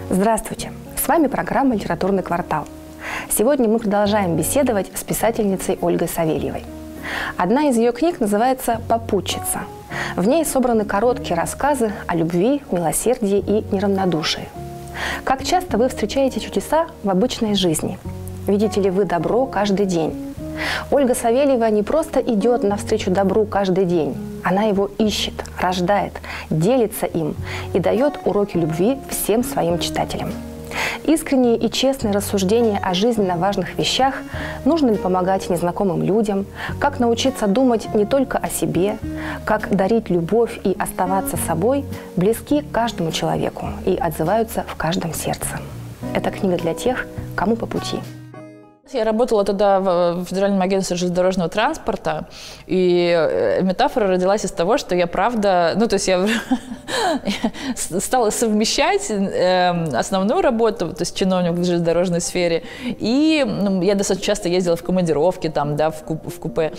Здравствуйте! С вами программа «Литературный квартал». Сегодня мы продолжаем беседовать с писательницей Ольгой Савельевой. Одна из ее книг называется «Попутчица». В ней собраны короткие рассказы о любви, милосердии и неравнодушии. Как часто вы встречаете чудеса в обычной жизни? Видите ли вы добро каждый день? Ольга Савельева не просто идет навстречу добру каждый день. Она его ищет, рождает, делится им и дает уроки любви всем своим читателям. Искренние и честные рассуждения о жизненно важных вещах, нужно ли помогать незнакомым людям, как научиться думать не только о себе, как дарить любовь и оставаться собой, близки каждому человеку и отзываются в каждом сердце. Это книга для тех, кому по пути. Я работала тогда в Федеральном агентстве железнодорожного транспорта, и метафора родилась из того, что я правда, я стала совмещать основную работу, то есть чиновник в железнодорожной сфере, и я достаточно часто ездила в командировки, в купе,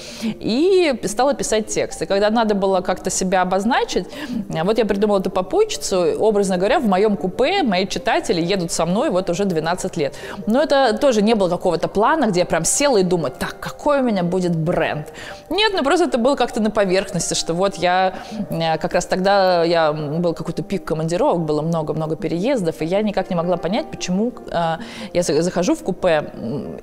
и стала писать текст. И когда надо было как-то себя обозначить, вот я придумала эту попутчицу, образно говоря, в моем купе мои читатели едут со мной вот уже 12 лет. Но это тоже не было какого-то плана, где я прям села и думаю, так, какой у меня будет бренд. Нет, просто это было как-то на поверхности, что вот я как раз тогда был какой-то пик командировок, было много-много переездов, и я никак не могла понять, почему я захожу в купе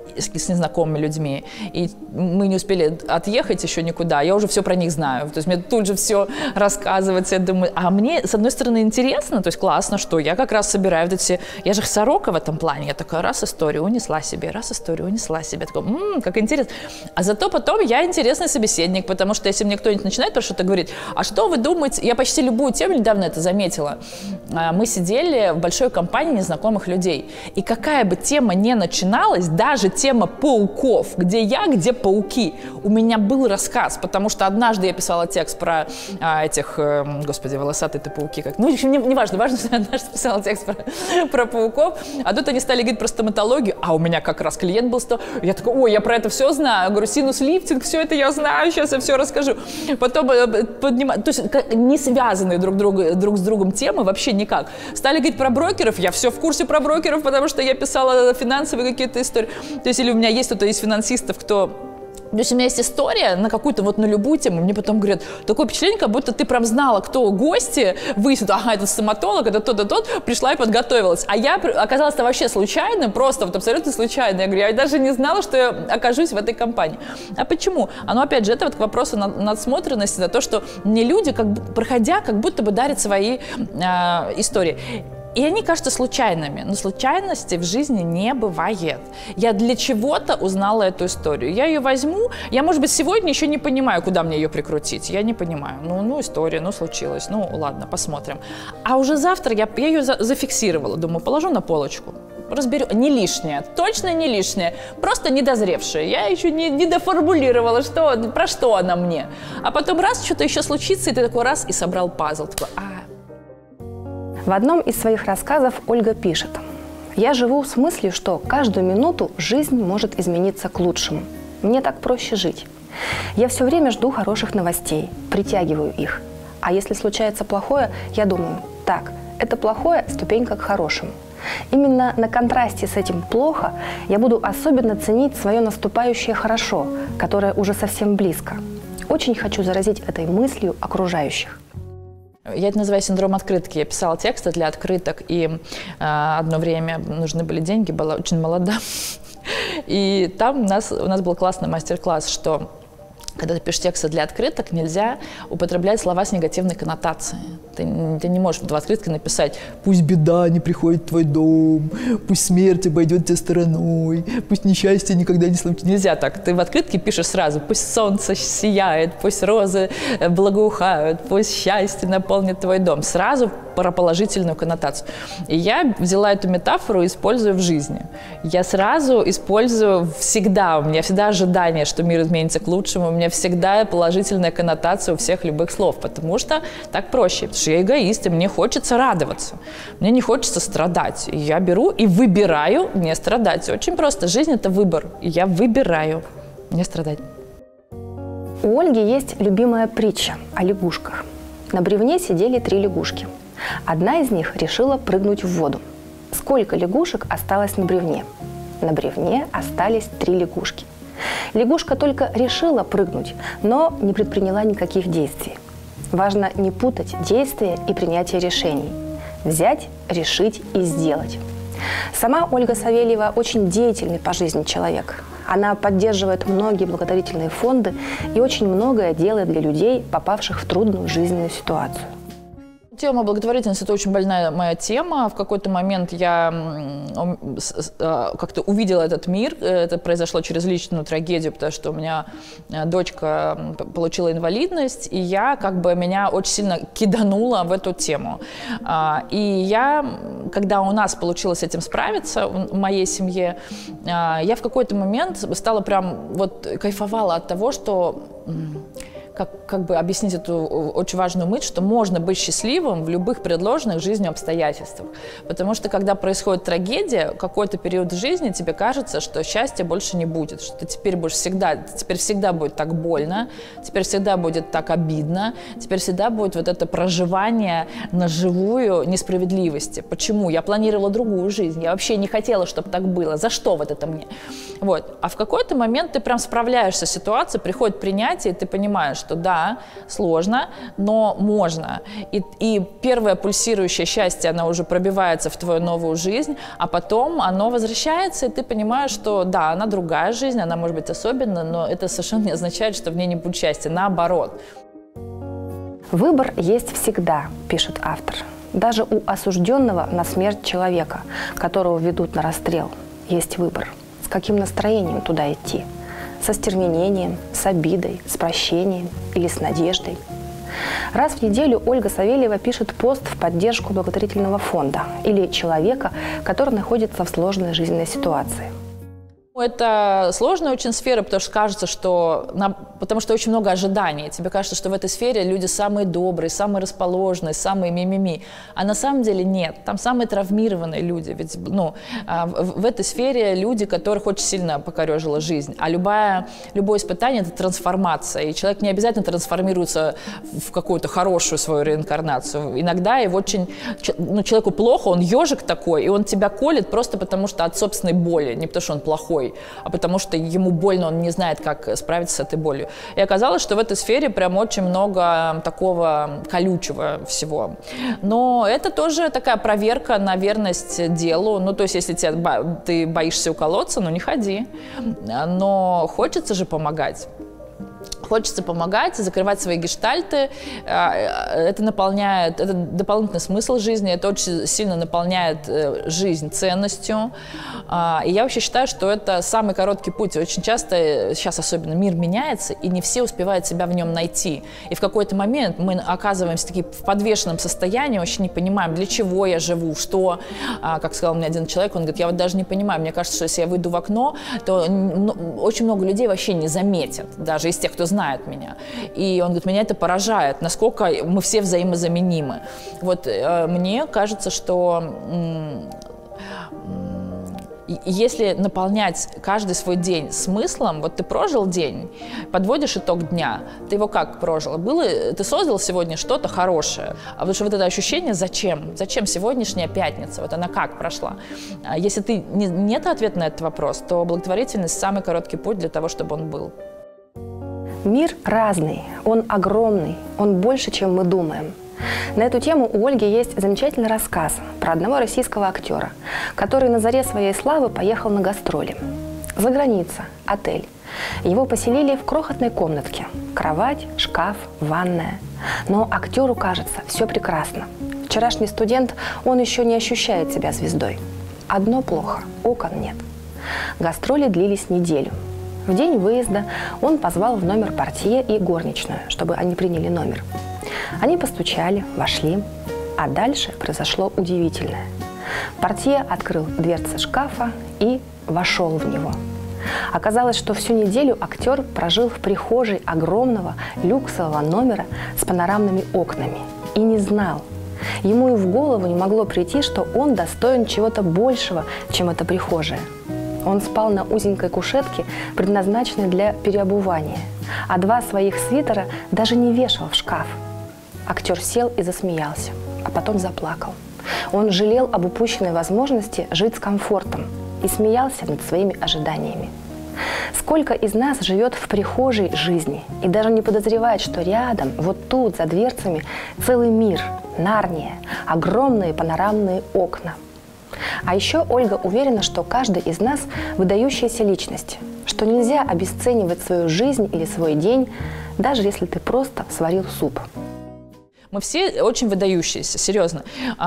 с незнакомыми людьми, и мы не успели отъехать еще никуда, я уже все про них знаю, то есть мне тут же все рассказывается, я думаю, а мне, с одной стороны, интересно, то есть классно, что я как раз собираю вот эти, я же сорока в этом плане, я такая раз историю унесла себе, раз историю унесла себе, такой, как интересно. А зато потом я интересный собеседник, потому что если мне кто-нибудь начинает про что-то говорить, а что вы думаете, я почти любую тему недавно это заметила, мы сидели в большой компании незнакомых людей, и какая бы тема ни начиналась, даже тема пауков, где я, где пауки, у меня был рассказ, потому что однажды я писала текст про этих, волосатые-то пауки, неважно, важно, что я однажды писала текст про пауков, а тут они стали говорить про стоматологию, а у меня как раз клиент был, я такой, ой, я про это все знаю. Я говорю, синус-лифтинг, все это я знаю, сейчас я все расскажу. Потом поднимаю, то есть не связанные друг с другом темы вообще никак. Стали говорить про брокеров, я все в курсе про брокеров, потому что я писала финансовые какие-то истории. То есть или у меня есть кто-то из финансистов, то есть у меня есть история на какую-то на любую тему, мне потом говорят, такое впечатление, как будто ты прям знала, кто гости, выяснит, ага, это стоматолог, это тот и тот, пришла и подготовилась. А я оказалась-то вообще случайным, просто абсолютно случайно. Я говорю, я даже не знала, что я окажусь в этой компании. А почему? Опять же, это к вопросу надсмотренности, на то, что мне люди, проходя, как будто бы дарят свои истории. И они кажутся случайными, но случайностей в жизни не бывает. Я для чего-то узнала эту историю. Я ее возьму, я, может быть, сегодня еще не понимаю, куда мне ее прикрутить. Я не понимаю. История, случилось. Ладно, посмотрим. А уже завтра я ее зафиксировала. Думаю, положу на полочку. Разберу. Не лишнее. Точно не лишнее. Просто недозревшее. Я еще не доформулировала, про что она мне. А потом раз, что-то еще случится, и ты такой раз, и собрал пазл. Такой, В одном из своих рассказов Ольга пишет: «Я живу с мыслью, что каждую минуту жизнь может измениться к лучшему. Мне так проще жить. Я все время жду хороших новостей, притягиваю их. А если случается плохое, я думаю, так, это плохое – ступенька к хорошему. Именно на контрасте с этим плохо я буду особенно ценить свое наступающее хорошо, которое уже совсем близко. Очень хочу заразить этой мыслью окружающих». Я это называю синдром открытки. Я писала тексты для открыток, и одно время нужны были деньги, была очень молода. И там у нас был классный мастер-класс, что когда ты пишешь тексты для открыток, нельзя употреблять слова с негативной коннотацией. Ты не можешь в открытке написать «пусть беда не приходит в твой дом», «пусть смерть обойдет тебя стороной», «пусть несчастье никогда не случится». Нельзя так. Ты в открытке пишешь сразу «пусть солнце сияет», «пусть розы благоухают», «пусть счастье наполнит твой дом». Сразу про положительную коннотацию. И я взяла эту метафору и использую в жизни. Я сразу использую всегда, у меня всегда ожидание, что мир изменится к лучшему, у меня всегда положительная коннотация у всех любых слов, потому что так проще, потому что я эгоист, и мне хочется радоваться, мне не хочется страдать. И я беру и выбираю не страдать. Очень просто, жизнь – это выбор, и я выбираю не страдать. У Ольги есть любимая притча о лягушках. На бревне сидели 3 лягушки. Одна из них решила прыгнуть в воду. Сколько лягушек осталось на бревне? На бревне остались 3 лягушки. Лягушка только решила прыгнуть, но не предприняла никаких действий. Важно не путать действия и принятие решений. Взять, решить и сделать. Сама Ольга Савельева очень деятельный по жизни человек. Она поддерживает многие благотворительные фонды и очень многое делает для людей, попавших в трудную жизненную ситуацию. Тема благотворительности – это очень больная моя тема. В какой-то момент я как-то увидела этот мир. Это произошло через личную трагедию, потому что у меня дочка получила инвалидность, и меня очень сильно кидануло в эту тему. И когда у нас получилось с этим справиться, в моей семье, я в какой-то момент стала прям кайфовала от того, что… Как бы объяснить эту очень важную мысль, что можно быть счастливым в любых предложенных жизнью обстоятельствах. Потому что, когда происходит трагедия, какой-то период жизни тебе кажется, что счастья больше не будет, что теперь всегда будет так больно, теперь всегда будет так обидно, теперь всегда будет это проживание на живую несправедливости. Почему? Я планировала другую жизнь, я вообще не хотела, чтобы так было. За что это мне? А в какой-то момент ты прям справляешься с ситуацией, приходит принятие, и ты понимаешь, что да, сложно, но можно. И первое пульсирующее счастье, оно уже пробивается в твою новую жизнь, а потом оно возвращается, и ты понимаешь, что да, она другая жизнь, она может быть особенная, но это совершенно не означает, что в ней не будет счастья. Наоборот. Выбор есть всегда, пишет автор. Даже у осужденного на смерть человека, которого ведут на расстрел, есть выбор. С каким настроением туда идти? Со стервенением, с обидой, с прощением или с надеждой. Раз в неделю Ольга Савельева пишет пост в поддержку благотворительного фонда или человека, который находится в сложной жизненной ситуации. Это сложная очень сфера, потому что очень много ожиданий. Тебе кажется, что в этой сфере люди самые добрые, самые расположенные, самые мимими. А на самом деле нет. Там самые травмированные люди. Ведь в этой сфере люди, которых очень сильно покорежила жизнь. А любое испытание – это трансформация. И человек не обязательно трансформируется в какую-то хорошую свою реинкарнацию. Иногда человеку плохо, он ежик такой, и он тебя колет просто потому, что от собственной боли, не потому, что он плохой, а потому что ему больно, он не знает, как справиться с этой болью. И оказалось, что в этой сфере прям очень много такого колючего всего. Но это тоже такая проверка на верность делу. То есть, если ты боишься уколоться, не ходи. Но хочется же помогать. Хочется помогать, закрывать свои гештальты. Это дополнительный смысл жизни, это очень сильно наполняет жизнь ценностью. И я вообще считаю, что это самый короткий путь. Очень часто, сейчас особенно, мир меняется, и не все успевают себя в нем найти. И в какой-то момент мы оказываемся в подвешенном состоянии, вообще не понимаем, для чего я живу, что. Как сказал мне один человек, он говорит, я даже не понимаю, мне кажется, что если я выйду в окно, то очень много людей вообще не заметят, даже из тех, кто знает меня. И он говорит, меня это поражает, насколько мы все взаимозаменимы. Мне кажется, что если наполнять каждый свой день смыслом, ты прожил день, подводишь итог дня, ты его как прожил? Ты создал сегодня что-то хорошее, потому что это ощущение зачем? Зачем сегодняшняя пятница? Она как прошла? Если нет ответа на этот вопрос, то благотворительность – самый короткий путь для того, чтобы он был. Мир разный, он огромный, он больше, чем мы думаем. На эту тему у Ольги есть замечательный рассказ про одного российского актера, который на заре своей славы поехал на гастроли. За граница, отель. Его поселили в крохотной комнатке. Кровать, шкаф, ванная. Но актеру кажется, все прекрасно. Вчерашний студент, он еще не ощущает себя звездой. Одно плохо – окон нет. Гастроли длились неделю. В день выезда он позвал в номер портье и горничную, чтобы они приняли номер. Они постучали, вошли, а дальше произошло удивительное. Портье открыл дверцы шкафа и вошел в него. Оказалось, что всю неделю актер прожил в прихожей огромного люксового номера с панорамными окнами и не знал. Ему и в голову не могло прийти, что он достоин чего-то большего, чем эта прихожая. Он спал на узенькой кушетке, предназначенной для переобувания, а 2 своих свитера даже не вешал в шкаф. Актер сел и засмеялся, а потом заплакал. Он жалел об упущенной возможности жить с комфортом и смеялся над своими ожиданиями. Сколько из нас живет в прихожей жизни и даже не подозревает, что рядом, вот тут, за дверцами, целый мир, Нарния, огромные панорамные окна. А еще Ольга уверена, что каждый из нас выдающаяся личность, что нельзя обесценивать свою жизнь или свой день, даже если ты просто сварил суп. Мы все очень выдающиеся, серьезно.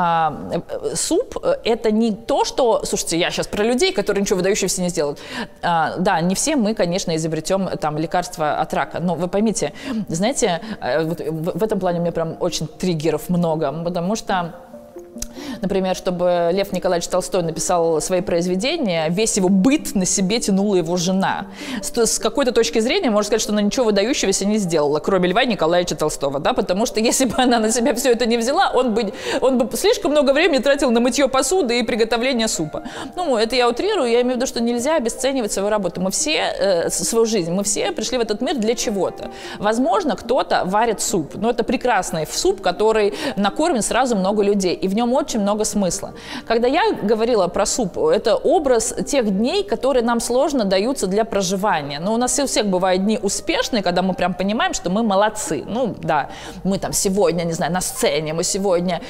Суп – это не то, что… Слушайте, я сейчас про людей, которые ничего выдающегося не сделают. Да, не все мы, конечно, изобретем там лекарство от рака. Но вы поймите, знаете, вот в этом плане у меня прям очень триггеров много, потому что… Например, чтобы Лев Николаевич Толстой написал свои произведения, весь его быт на себе тянула его жена. С какой-то точки зрения можно сказать, что она ничего выдающегося не сделала, кроме Льва Николаевича Толстого, да, потому что если бы она на себя все это не взяла, он бы слишком много времени тратил на мытье посуды и приготовление супа. Ну, это я утрирую, я имею в виду, что нельзя обесценивать свою работу. Мы все, свою жизнь, мы все пришли в этот мир для чего-то. Возможно, кто-то варит суп, но это прекрасный суп, который накормит сразу много людей, и в нем очень много смысла. Когда я говорила про суп, это образ тех дней, которые нам сложно даются для проживания. Но у нас у всех бывают дни успешные, когда мы прям понимаем, что мы молодцы. Ну да, мы там сегодня, не знаю, на сцене, мы сегодня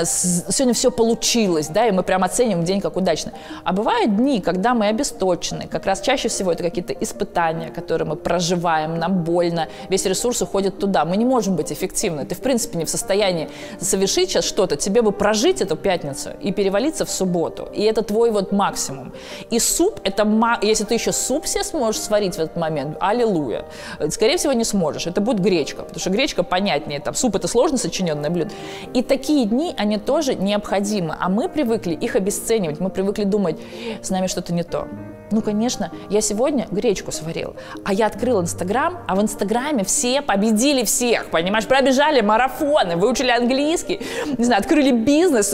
все получилось, да, и мы прям оценим день как удачный. А бывают дни, когда мы обесточены, как раз чаще всего это какие-то испытания, которые мы проживаем, нам больно, весь ресурс уходит туда. Мы не можем быть эффективны. Ты в принципе не в состоянии совершить сейчас что-то, тебе бы прожить эту пятницу и перевалиться в субботу. И это твой вот максимум. И суп, это если ты еще суп себе сможешь сварить в этот момент, аллилуйя. Скорее всего, не сможешь. Это будет гречка, потому что гречка понятнее. Там, суп – это сложно сочиненное блюдо. И такие дни, они тоже необходимы. А мы привыкли их обесценивать. Мы привыкли думать, с нами что-то не то. Ну, конечно, я сегодня гречку сварил, а я открыл Инстаграм, а в Инстаграме все победили всех, понимаешь, пробежали марафоны, выучили английский, не знаю, открыли бизнес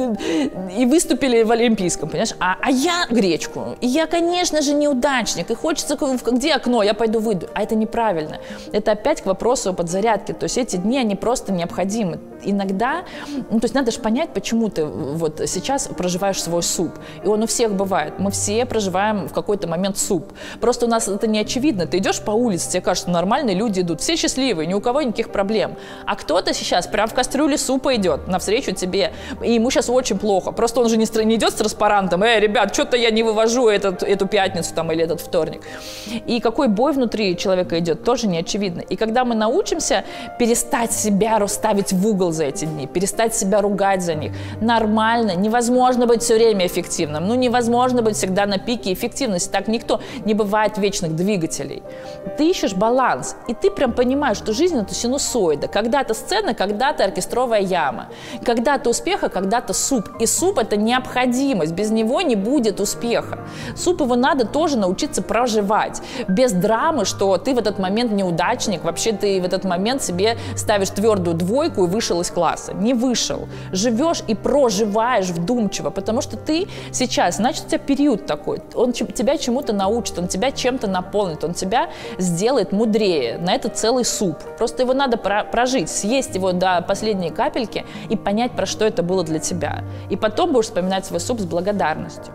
и выступили в Олимпийском, понимаешь, а я гречку, и я, конечно же, неудачник, и хочется, где окно, я пойду выйду, а это неправильно, это опять к вопросу о подзарядке, то есть эти дни, они просто необходимы. Иногда, ну, то есть надо же понять, почему ты вот сейчас проживаешь свой суп, и он у всех бывает, мы все проживаем в какой-то момент суп. Просто у нас это не очевидно. Ты идешь по улице, тебе кажется, нормальные люди идут, все счастливые, ни у кого никаких проблем. А кто-то сейчас прям в кастрюле супа идет навстречу тебе, и ему сейчас очень плохо. Просто он же не идет с транспарантом, ребят, что-то я не вывожу эту пятницу там, или этот вторник. И какой бой внутри человека идет, тоже не очевидно. И когда мы научимся перестать себя ставить в угол за эти дни, перестать себя ругать за них, нормально, невозможно быть все время эффективным, ну невозможно быть всегда на пике эффективности. Так никто не бывает вечных двигателей. Ты ищешь баланс, и ты прям понимаешь, что жизнь – это синусоида. Когда-то сцена, когда-то оркестровая яма. Когда-то успеха, когда-то суп. И суп – это необходимость. Без него не будет успеха. Суп его надо тоже научиться проживать. Без драмы, что ты в этот момент неудачник, вообще ты в этот момент себе ставишь твердую двойку и вышел из класса. Не вышел. Живешь и проживаешь вдумчиво, потому что ты сейчас, значит, у тебя период такой. Он тебя чему-то научит, он тебя чем-то наполнит, он тебя сделает мудрее. На это целый суп. Просто его надо прожить, съесть его до последней капельки и понять, про что это было для тебя. И потом будешь вспоминать свой суп с благодарностью.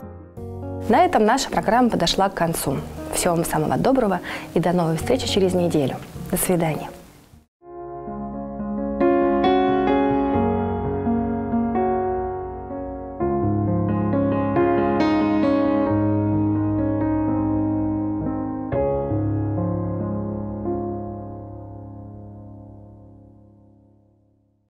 На этом наша программа подошла к концу. Всего вам самого доброго и до новой встречи через неделю. До свидания.